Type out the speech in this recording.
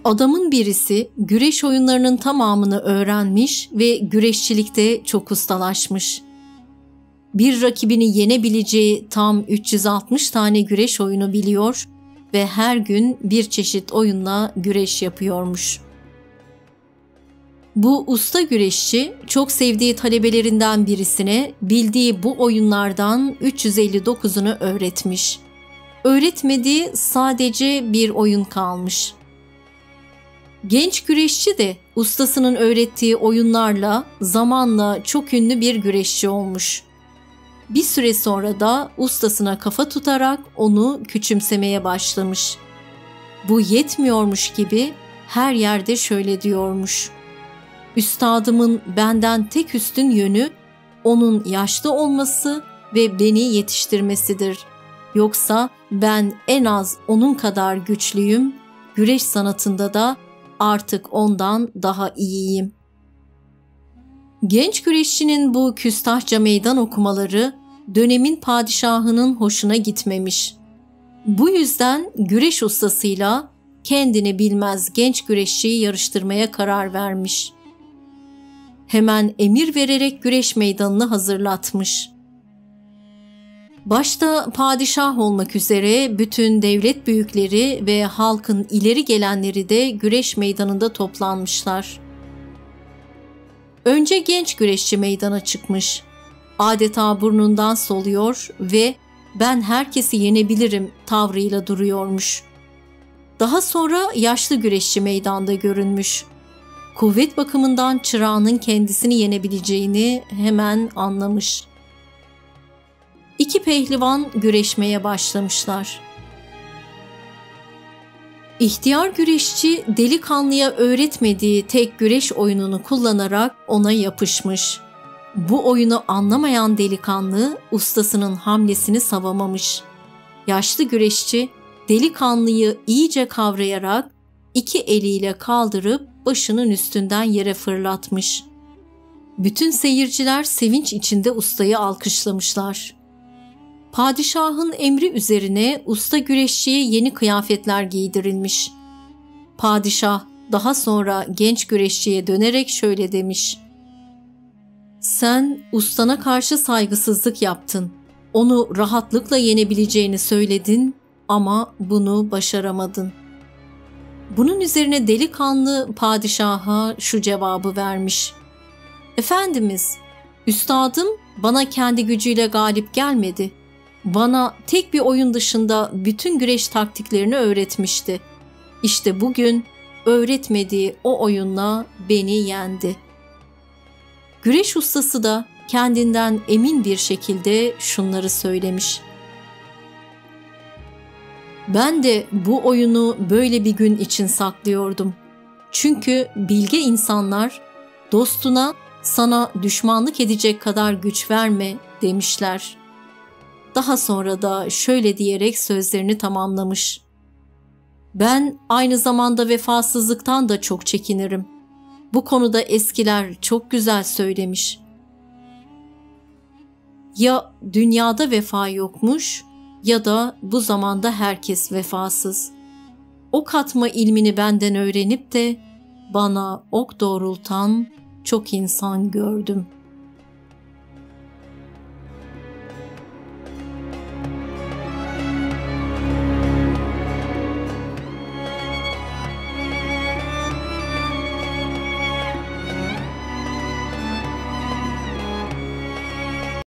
Adamın birisi güreş oyunlarının tamamını öğrenmiş ve güreşçilikte çok ustalaşmış. Bir rakibini yenebileceği tam 360 tane güreş oyunu biliyor ve her gün bir çeşit oyunla güreş yapıyormuş. Bu usta güreşçi çok sevdiği talebelerinden birisine bildiği bu oyunlardan 359'unu öğretmiş. Öğretmediği sadece bir oyun kalmış. Genç güreşçi de ustasının öğrettiği oyunlarla zamanla çok ünlü bir güreşçi olmuş. Bir süre sonra da ustasına kafa tutarak onu küçümsemeye başlamış. Bu yetmiyormuş gibi her yerde şöyle diyormuş: "Üstadımın benden tek üstün yönü onun yaşlı olması ve beni yetiştirmesidir. Yoksa ben en az onun kadar güçlüyüm, güreş sanatında da artık ondan daha iyiyim." Genç güreşçinin bu küstahça meydan okumaları dönemin padişahının hoşuna gitmemiş. Bu yüzden güreş ustasıyla kendini bilmez genç güreşçiyi yarıştırmaya karar vermiş. Hemen emir vererek güreş meydanını hazırlatmış. Başta padişah olmak üzere bütün devlet büyükleri ve halkın ileri gelenleri de güreş meydanında toplanmışlar. Önce genç güreşçi meydana çıkmış. Adeta burnundan soluyor ve "Ben herkesi yenebilirim" tavrıyla duruyormuş. Daha sonra yaşlı güreşçi meydanda görünmüş. Kuvvet bakımından çırağının kendisini yenebileceğini hemen anlamış. İki pehlivan güreşmeye başlamışlar. İhtiyar güreşçi delikanlıya öğretmediği tek güreş oyununu kullanarak ona yapışmış. Bu oyunu anlamayan delikanlı ustasının hamlesini savamamış. Yaşlı güreşçi delikanlıyı iyice kavrayarak iki eliyle kaldırıp başının üstünden yere fırlatmış. Bütün seyirciler sevinç içinde ustayı alkışlamışlar. Padişahın emri üzerine usta güreşçiye yeni kıyafetler giydirilmiş. Padişah daha sonra genç güreşçiye dönerek şöyle demiş: "Sen ustana karşı saygısızlık yaptın. Onu rahatlıkla yenebileceğini söyledin ama bunu başaramadın." Bunun üzerine delikanlı padişaha şu cevabı vermiş: "Efendimiz, üstadım bana kendi gücüyle galip gelmedi. Bana tek bir oyun dışında bütün güreş taktiklerini öğretmişti. İşte bugün öğretmediği o oyunla beni yendi." Güreş ustası da kendinden emin bir şekilde şunları söylemiş: "Ben de bu oyunu böyle bir gün için saklıyordum. Çünkü bilge insanlar dostuna sana düşmanlık edecek kadar güç verme demişler." Daha sonra da şöyle diyerek sözlerini tamamlamış: "Ben aynı zamanda vefasızlıktan da çok çekinirim. Bu konuda eskiler çok güzel söylemiş. Ya dünyada vefa yokmuş ya da bu zamanda herkes vefasız. Ok atma ilmini benden öğrenip de bana ok doğrultan çok insan gördüm."